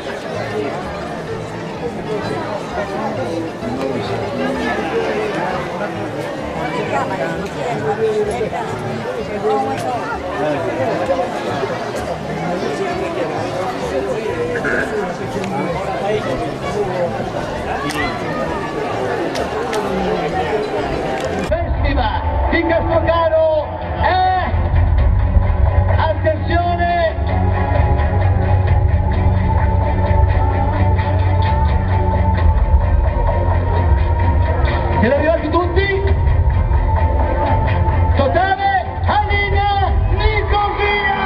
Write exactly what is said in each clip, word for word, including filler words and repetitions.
Festival di Castrocaro è, attenzione, siete arrivati tutti? Totale Alina Nicosia!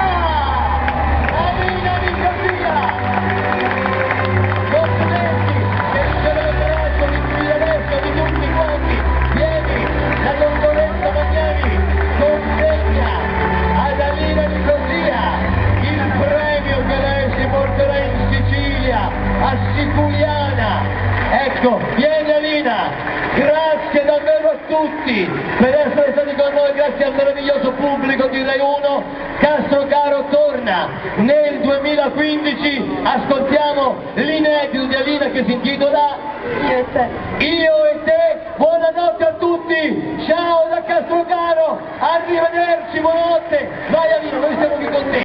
Alina Nicosia! Complimenti, che celebrato di qui adesso di tutti quanti, vieni da Don Lorenzo Magnani, consegna ad Alina Nicosia il premio che lei si porterà in Sicilia, a Siculiana. Ecco, vieni Alina, grazie davvero a tutti per essere stati con noi, grazie al meraviglioso pubblico di Rai uno. Castrocaro torna nel duemilaquindici, ascoltiamo l'inedito di Alina che si intitola Io e te. Io e te, buonanotte a tutti, ciao da Castrocaro, arrivederci, buonanotte, vai Alina, noi siamo qui con te.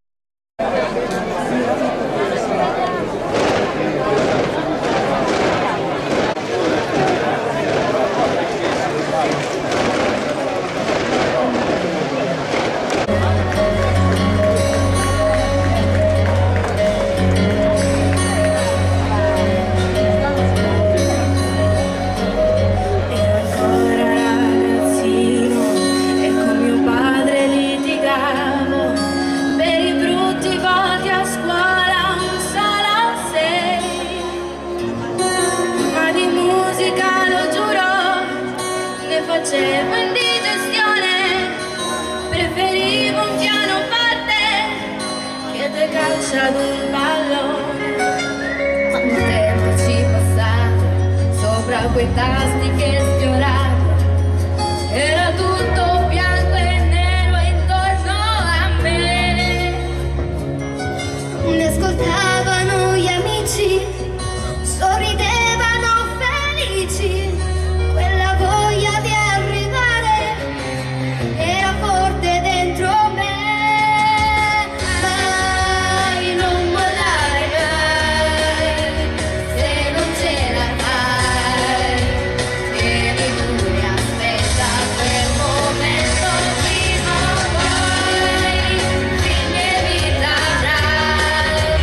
Facevo indigestione, preferivo un pianoforte che te calcia ad un pallone. Quanto tempo ci passate sopra quei tasti che sfiorate, era tutto bianco e nero intorno a me. Ne ascoltavano gli amici, sorridevano felici. Quella voglia di arrivare era forte dentro me. Mai, non mollare mai, se non ce la fai. Tieni tu e aspetta quel momento, prima o poi fine vita avrai.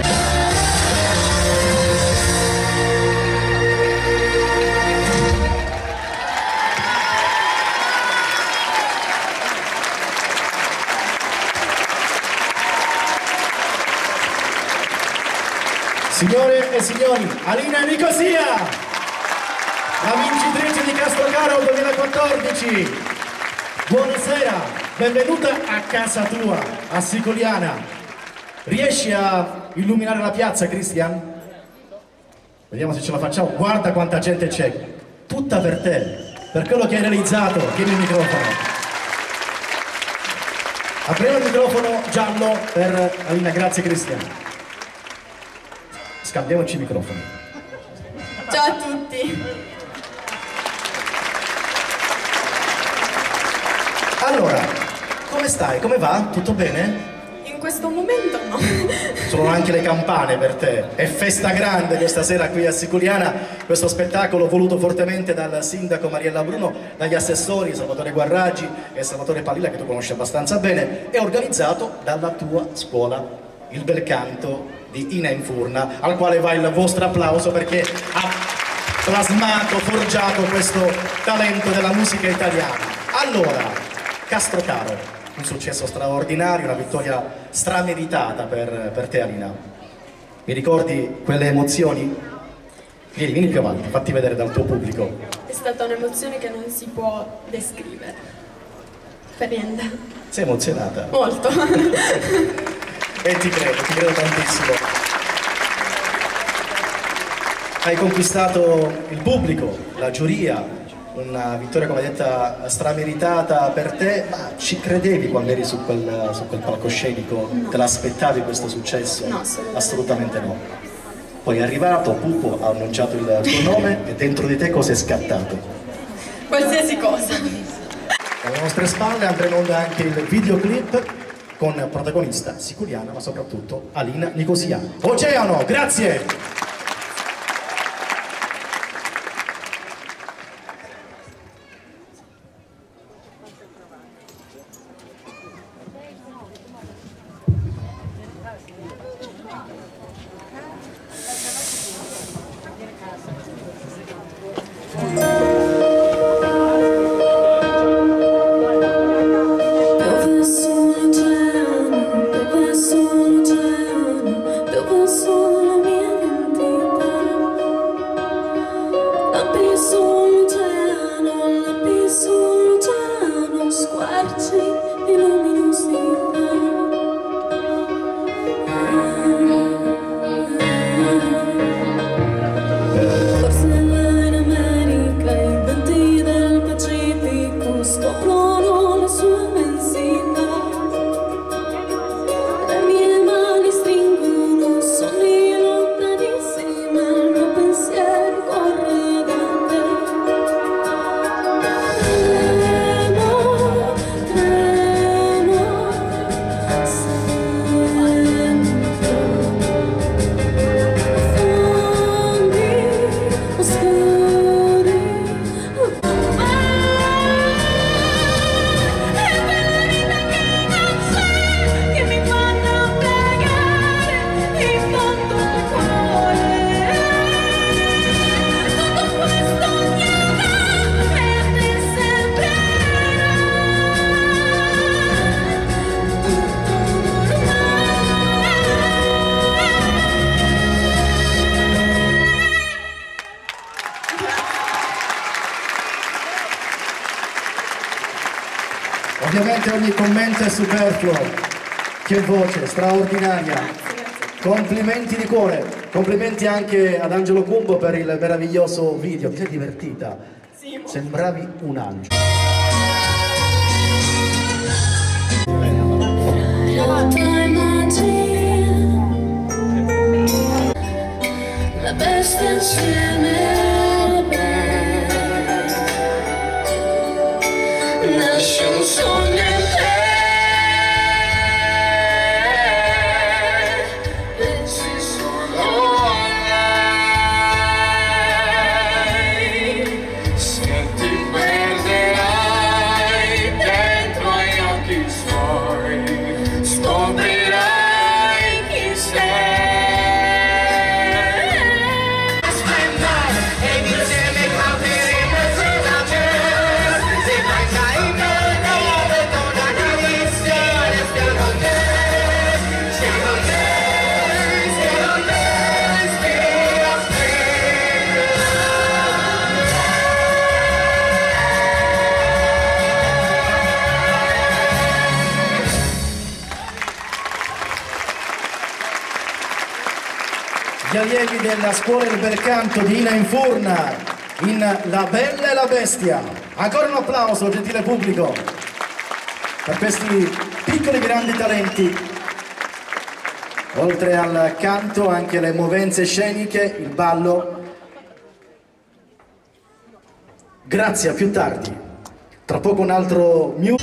Signore e signori, Alina Nicosia, la vincitrice di Castrocaro duemilaquattordici. Buonasera, benvenuta a casa tua, a Siculiana. Riesci a illuminare la piazza, Cristian? Vediamo se ce la facciamo. Guarda quanta gente c'è, tutta per te, per quello che hai realizzato. Tieni il microfono. Apriamo il microfono giallo per Alina, grazie Cristian. Scambiamoci i microfoni. Ciao a tutti. Allora, come stai? Come va? Tutto bene? In questo momento no. Sono anche le campane per te. È festa grande questa sera qui a Siculiana, questo spettacolo voluto fortemente dal sindaco Mariella Bruno, dagli assessori Salvatore Guarraggi e Salvatore Pallilla, che tu conosci abbastanza bene, è organizzato dalla tua scuola, il Bel Canto di Ina Infurna, al quale va il vostro applauso perché ha plasmato, forgiato questo talento della musica italiana. Allora, Castrocaro, un successo straordinario, una vittoria strameritata per, per te Alina. Mi ricordi quelle emozioni? Vieni, vieni più avanti, fatti vedere dal tuo pubblico. È stata un'emozione che non si può descrivere. Per niente. Sei emozionata? Molto. E ti credo, ti credo tantissimo. Hai conquistato il pubblico, la giuria, una vittoria, come detta, strameritata per te, ma ci credevi quando eri su quel, su quel palcoscenico? No. Te l'aspettavi questo successo? No, assolutamente. Assolutamente no. Poi è arrivato, Pupo ha annunciato il tuo nome e dentro di te cosa è scattato? Qualsiasi cosa. Alle nostre spalle andrà in onda anche il videoclip con protagonista siciliana, ma soprattutto Alina Nicosia. Oceano, grazie! Ovviamente ogni commento è superfluo, che voce straordinaria, complimenti di cuore, complimenti anche ad Angelo Cumbo per il meraviglioso video, ti sei divertita? Sì, sembravi un angelo. La bestia insieme al bene, nasce un sogno in te, pensi solo a lei, se ti perderai dentro agli occhi suoi, scoprirai chi sei. Gli allievi della scuola del bel canto di Ina Infurna in La Bella e la Bestia. Ancora un applauso, gentile pubblico, per questi piccoli grandi talenti. Oltre al canto anche le movenze sceniche, il ballo. Grazie, a più tardi. Tra poco un altro music.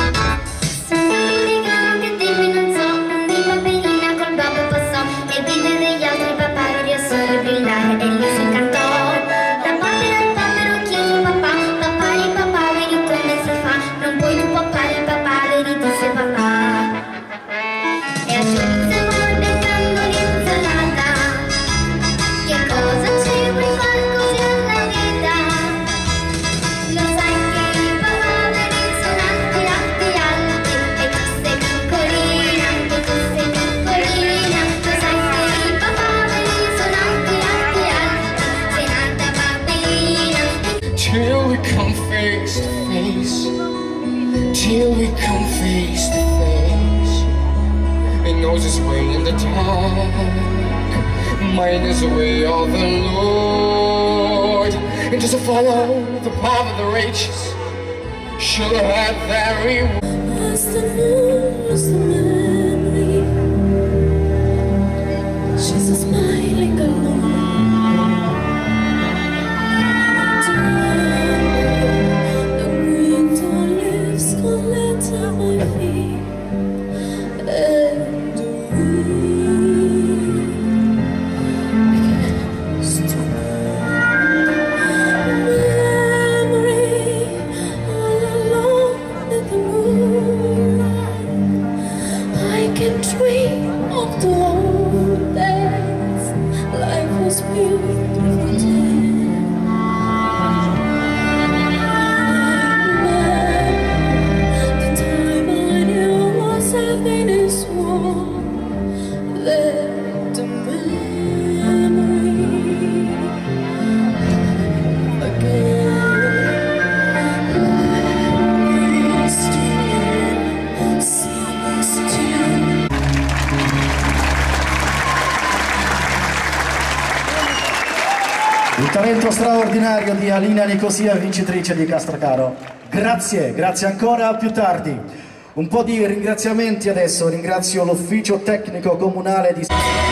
Till we come face to face, till we come face to face. He knows his way in the dark, mine is the way of the Lord. and just to follow the path of the righteous. She'll have that reward. As the moon, as the memory, she's a smiling alone. The winter leaves collect at my feet, and the wind begins to memory all alone in the moonlight. I can dream of the old days. Life was beautiful then. The time I knew was happiness warm. Let the memory again. Still, still. Il talento straordinario di Alina Nicosia, vincitrice di Castrocaro. Grazie, grazie ancora, più tardi. Un po' di ringraziamenti adesso, ringrazio l'ufficio tecnico comunale di...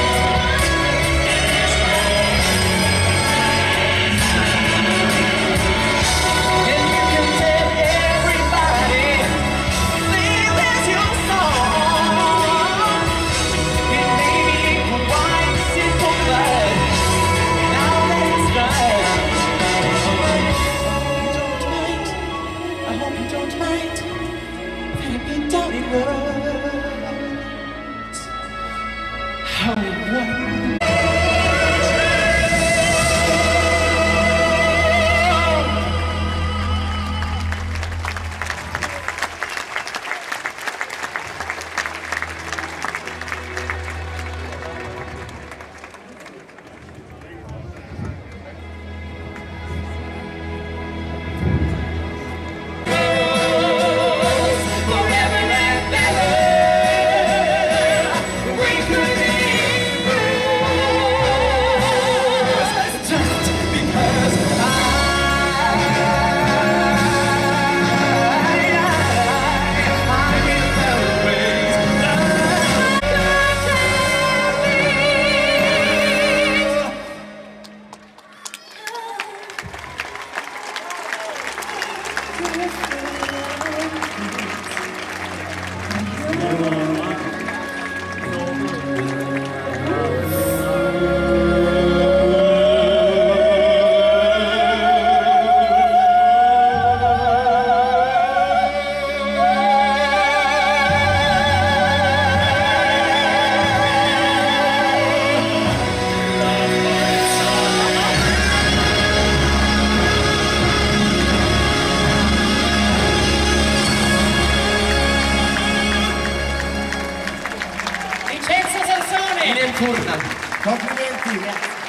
Complimenti,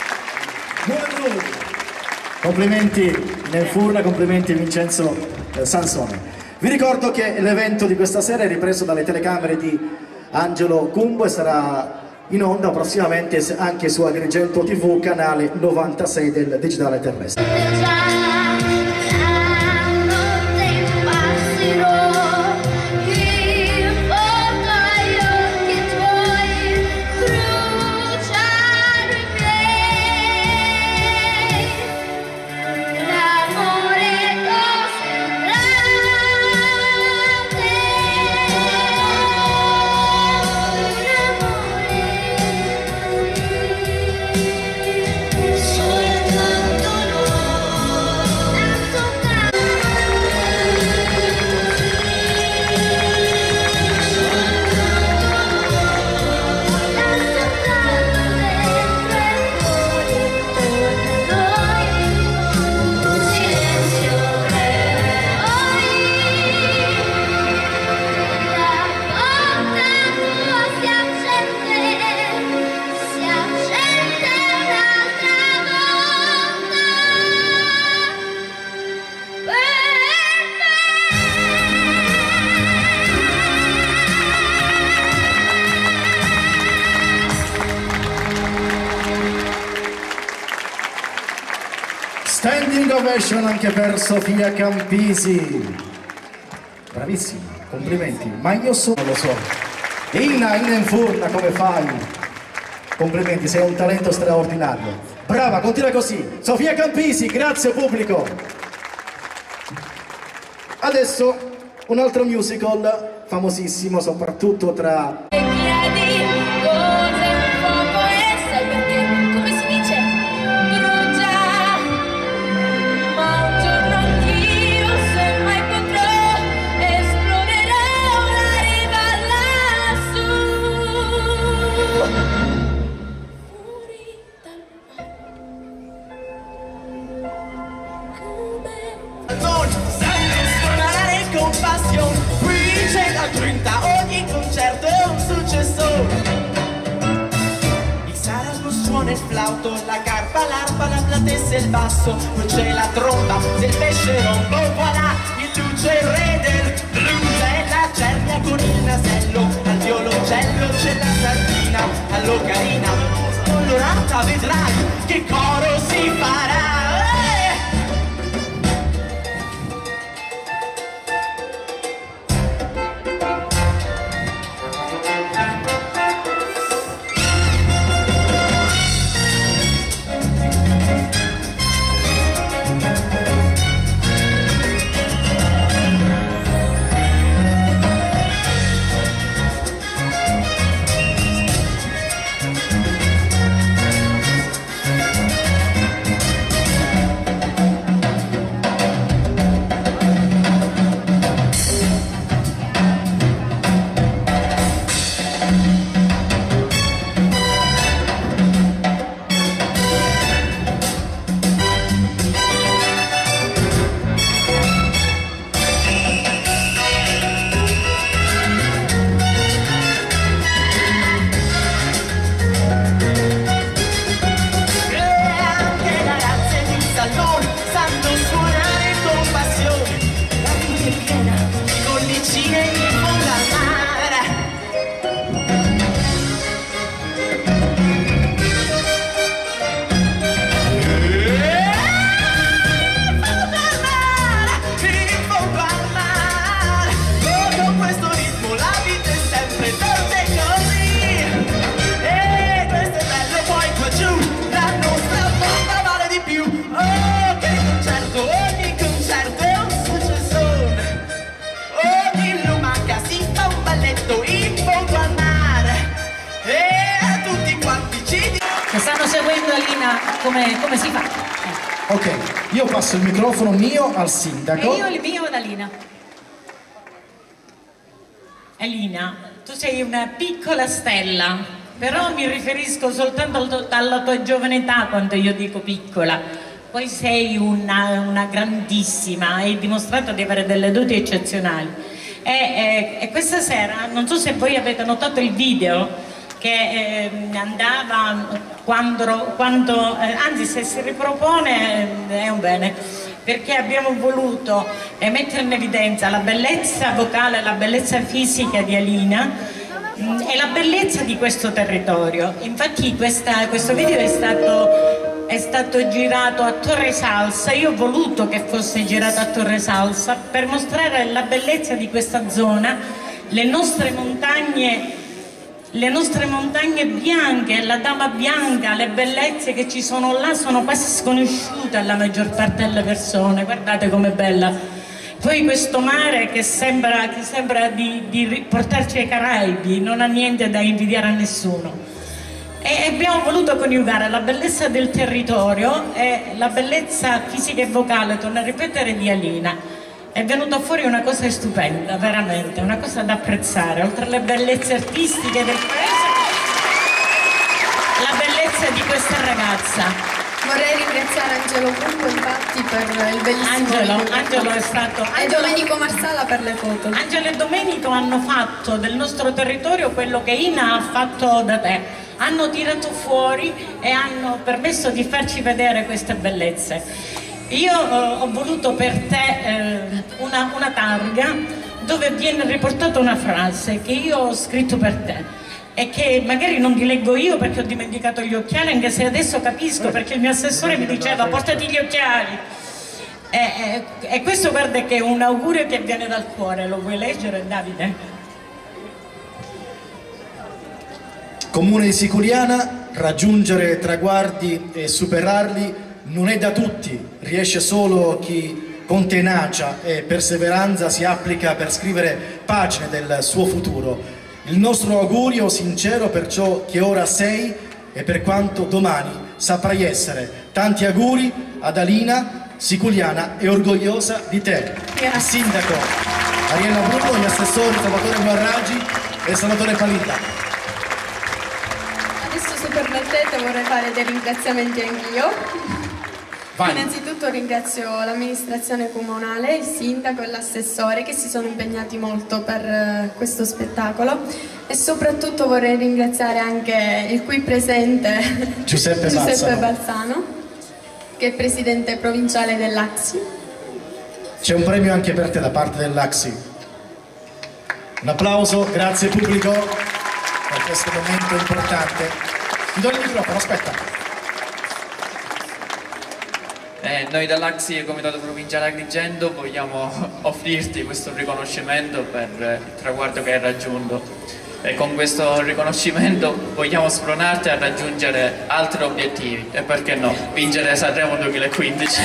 complimenti nel Furna, complimenti Vincenzo eh, Sansone. Vi ricordo che l'evento di questa sera è ripreso dalle telecamere di Angelo Cumbo e sarà in onda prossimamente anche su Agrigento tivù, canale novantasei del digitale terrestre. Soltanto noi Standing ovation anche per Sofia Campisi. Bravissima, complimenti. Ma io so, non lo so. Inna, Inna in Furna, come fai? Complimenti, sei un talento straordinario. Brava, continua così. Sofia Campisi, grazie pubblico. Adesso un altro musical famosissimo, soprattutto tra... E chiedi cos'è un fuoco e sai perché, come si dice, brucia. Ma un giorno anch'io, se mai potrò, esplorerò la riva lassù. Fuori dal mare. Non sanno suonare con passione, qui c'è la trenta, ogni concerto è un successo. Il sarasno suona il flauto, la carpa, l'arpa, la platessa e il basso, poi c'è la tromba del pesce rombo, voilà, il luce è il re del blues, è la cernia con il nasello, al violoncello c'è la sardina, all'ocarina colorata vedrai che coro si farà. Stanno seguendo Alina, come, come si fa? Eh. Ok, io passo il microfono mio al sindaco. E io il mio ad Alina. Alina, tu sei una piccola stella, però mi riferisco soltanto al, alla tua giovane età quando io dico piccola. Poi sei una, una grandissima, hai dimostrato di avere delle doti eccezionali. E, e, e questa sera, non so se voi avete notato il video che eh, andava quando, quando eh, anzi se si ripropone eh, è un bene, perché abbiamo voluto eh, mettere in evidenza la bellezza vocale, la bellezza fisica di Alina mh, e la bellezza di questo territorio. Infatti questa, questo video è stato, è stato girato a Torre Salsa. Io ho voluto che fosse girato a Torre Salsa per mostrare la bellezza di questa zona, le nostre montagne Le nostre montagne bianche, la dama bianca, le bellezze che ci sono là sono quasi sconosciute alla maggior parte delle persone. Guardate com'è bella. Poi questo mare che sembra, che sembra di, di portarci ai Caraibi, non ha niente da invidiare a nessuno. E abbiamo voluto coniugare la bellezza del territorio e la bellezza fisica e vocale, torno a ripetere, di Alina. È venuta fuori una cosa stupenda, veramente, una cosa da apprezzare, oltre alle bellezze artistiche del paese, la bellezza di questa ragazza. Vorrei ringraziare Angelo Punto infatti per il bellissimo Angelo, video. Angelo è stato... E Angelo, Domenico Marsala per le foto. Angelo e Domenico hanno fatto del nostro territorio quello che Ina ha fatto da te. Hanno tirato fuori e hanno permesso di farci vedere queste bellezze. Io eh, ho voluto per te eh, una, una targa dove viene riportata una frase che io ho scritto per te. e che magari non vi leggo io perché ho dimenticato gli occhiali, anche se adesso capisco perché il mio assessore mi diceva portati gli occhiali. E, e, e questo guarda che è un augurio che viene dal cuore, lo vuoi leggere, Davide? Comune di Siculiana, raggiungere traguardi e superarli non è da tutti, riesce solo chi con tenacia e perseveranza si applica per scrivere pagine del suo futuro. Il nostro augurio sincero per ciò che ora sei e per quanto domani saprai essere. Tanti auguri ad Alina, siculiana e orgogliosa di te. Il sindaco Mariella Bruno, gli assessori Salvatore Guarragi e Salvatore Palilla. Adesso, se permettete, vorrei fare dei ringraziamenti anch'io. Vai. Innanzitutto ringrazio l'amministrazione comunale, il sindaco e l'assessore che si sono impegnati molto per uh, questo spettacolo, e soprattutto vorrei ringraziare anche il qui presente Giuseppe, Giuseppe Balsano. Balsano, che è presidente provinciale dell'A C S I. C'è un premio anche per te da parte dell'A C S I. Un applauso, grazie pubblico per questo momento importante. Ti do il microfono, aspetta. Eh, noi dall'A C S I, Comitato Provinciale Agrigento, vogliamo offrirti questo riconoscimento per il traguardo che hai raggiunto, e con questo riconoscimento vogliamo spronarti a raggiungere altri obiettivi e, perché no, vincere Sanremo duemilaquindici.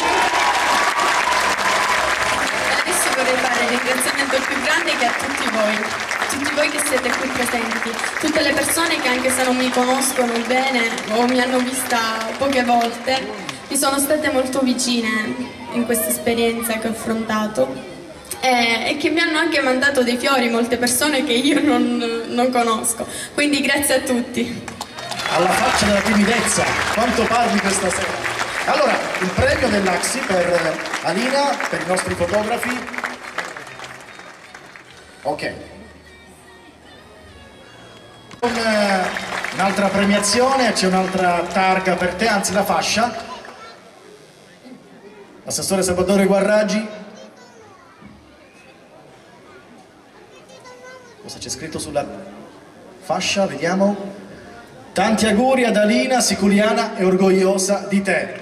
Adesso vorrei fare il ringraziamento più grande che a tutti voi, tutti voi che siete qui presenti, tutte le persone che, anche se non mi conoscono bene o mi hanno vista poche volte, mi sono state molto vicine in questa esperienza che ho affrontato, e, e che mi hanno anche mandato dei fiori, molte persone che io non, non conosco, quindi grazie a tutti. Alla faccia della timidezza, quanto parli questa sera. Allora, il premio dell'A C S I per Alina, per i nostri fotografi. Ok. Un'altra premiazione, c'è un'altra targa per te, anzi la fascia. Assessore Salvatore Guarragi. Cosa c'è scritto sulla fascia? Vediamo. Tanti auguri ad Alina, siculiana e orgogliosa di te.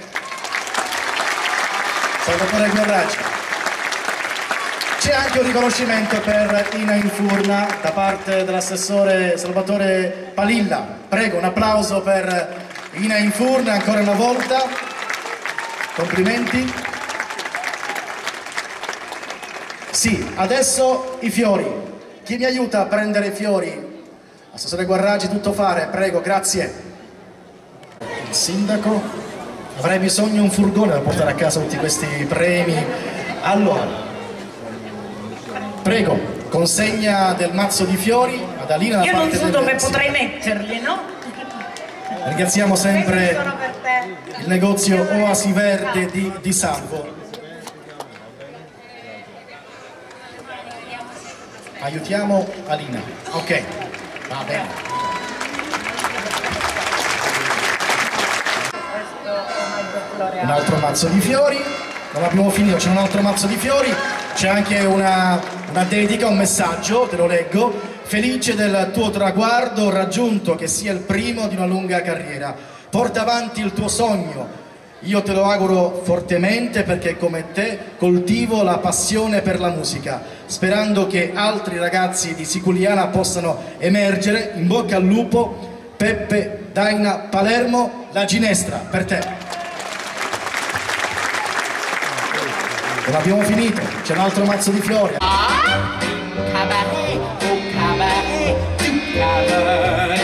Salvatore Guarragi. C'è anche un riconoscimento per Ina Infurna da parte dell'assessore Salvatore Palilla. Prego, un applauso per Ina Infurna ancora una volta. Complimenti. Sì, adesso i fiori. Chi mi aiuta a prendere i fiori? Assessore Guarragi, tutto fare, prego, grazie. Il sindaco. Avrei bisogno di un furgone da portare a casa tutti questi premi. Allora, prego, consegna del mazzo di fiori ad Alina. Io non so dove del... potrei metterli, no? Ringraziamo sempre il negozio Oasi Verde di, di Salvo. Aiutiamo Alina. Ok, va bene. Un altro mazzo di fiori. Non abbiamo finito, c'è un altro mazzo di fiori. C'è anche una, una dedica, un messaggio, te lo leggo. Felice del tuo traguardo raggiunto, che sia il primo di una lunga carriera. Porta avanti il tuo sogno. Io te lo auguro fortemente, perché come te coltivo la passione per la musica, sperando che altri ragazzi di Siculiana possano emergere. In bocca al lupo. Peppe Daina Palermo, la ginestra per te. Non abbiamo finito, c'è un altro mazzo di fiori. Cabaret, oh cabaret, du cabaret.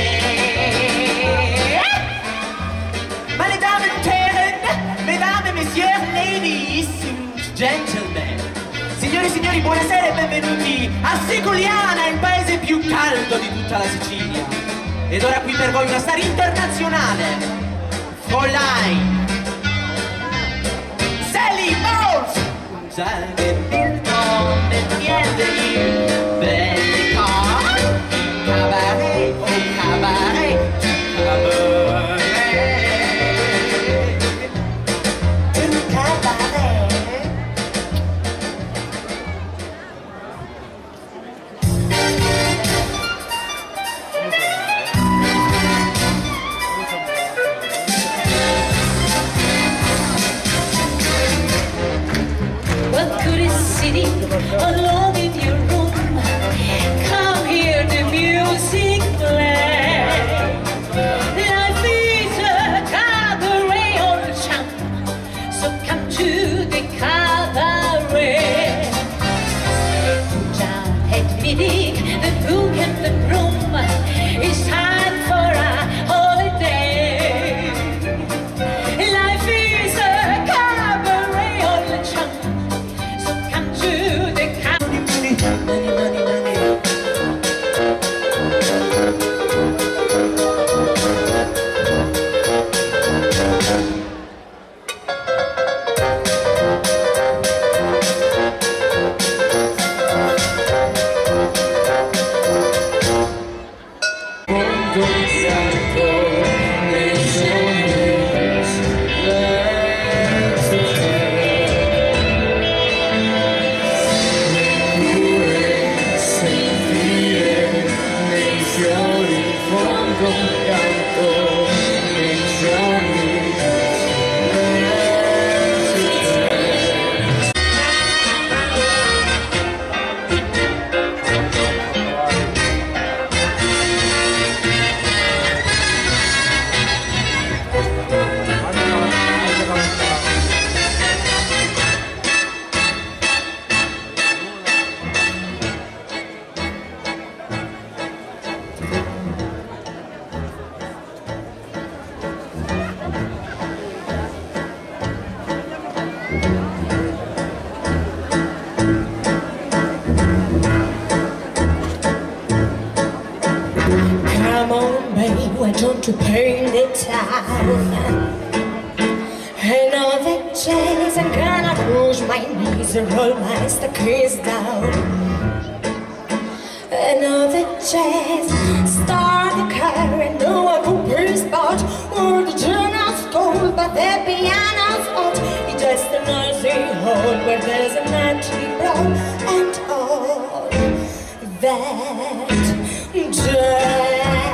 Ma le dame interne, mesdames et messieurs, ladies, gentlemen, signori e signori, buonasera e benvenuti a Siculiana, il paese più caldo di tutta la Sicilia. Ed ora qui per voi una star internazionale, Fräulein Sally Bowles. Salve il donne niente belle cose, cabaret, oh cabaret, cabaret, un cabaret. Come on, babe, why don't you paint the town? I know the chase, I'm gonna push my knees and roll my stockings down. I know the chase, start the car and know a poopy spot where the journal's cold, but the piano's hot. It's just a noisy hall where there's a empty brown and all that jazz.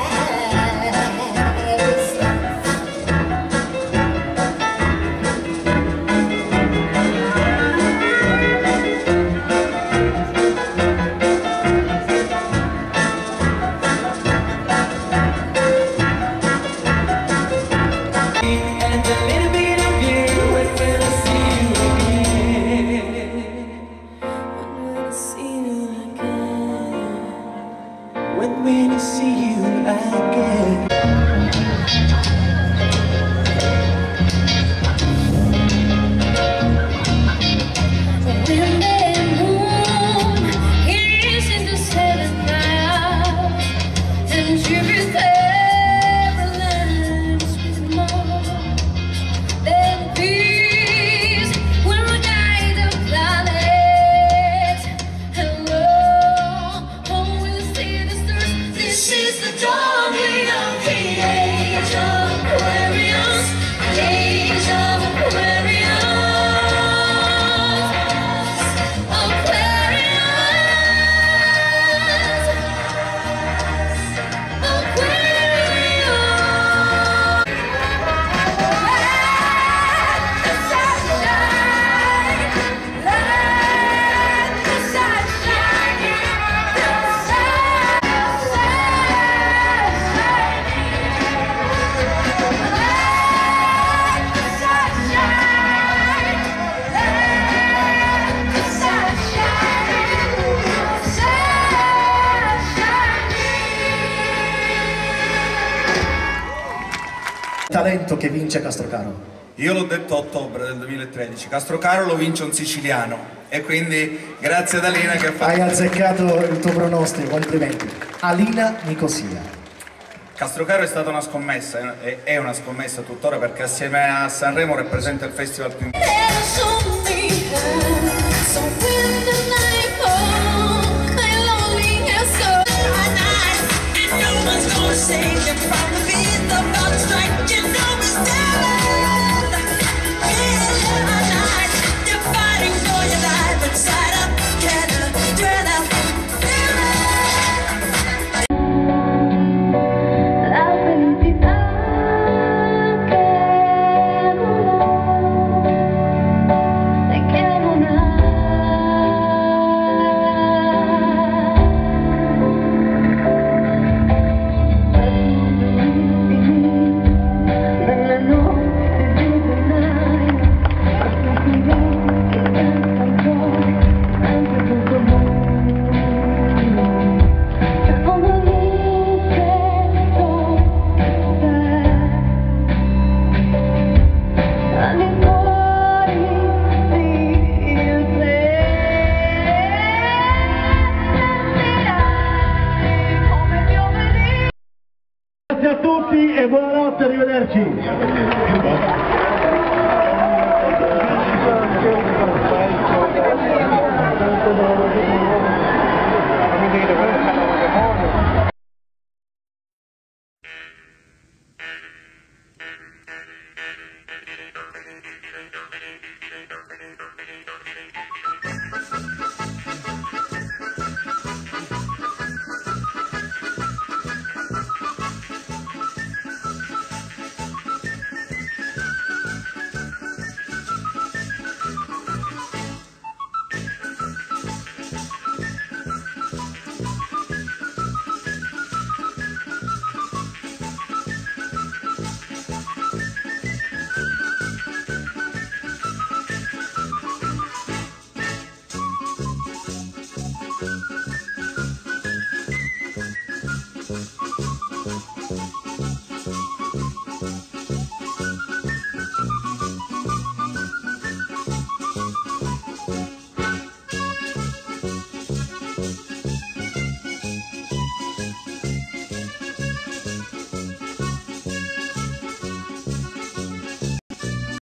When I see you again. When the moon is in the seventh house, and Jupiter lands with the moon, then peace will guide the planet. Hello, home will see the stars. This is the dawning of the age of Aquarius, age of Aquarius. Talento che vince Castrocaro. Io l'ho detto a ottobre del duemilatredici, Castrocaro lo vince un siciliano e quindi grazie ad Alina che ha fatto... Hai azzeccato il tuo pronostico, complimenti. Alina Nicosia. Castrocaro è stata una scommessa, è è una scommessa tuttora perché assieme a Sanremo rappresenta il festival più Grazie a tutti e buonanotte, arrivederci. Thank you.